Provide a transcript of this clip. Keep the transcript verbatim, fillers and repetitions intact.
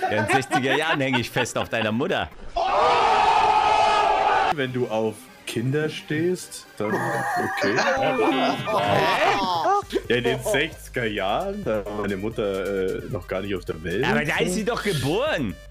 Ja, in den sechziger Jahren hänge ich fest auf deiner Mutter. Wenn du auf Kinder stehst, dann okay. Ja, in den sechziger Jahren, da war meine Mutter äh, noch gar nicht auf der Welt. Aber da ist sie doch geboren.